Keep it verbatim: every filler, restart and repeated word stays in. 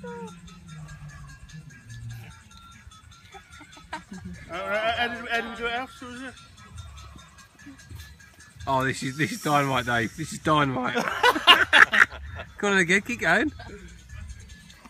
uh, how, did, how did we do it, Alf? Was it? Oh, this is this is dynamite, Dave. This is dynamite. Go on again, keep going.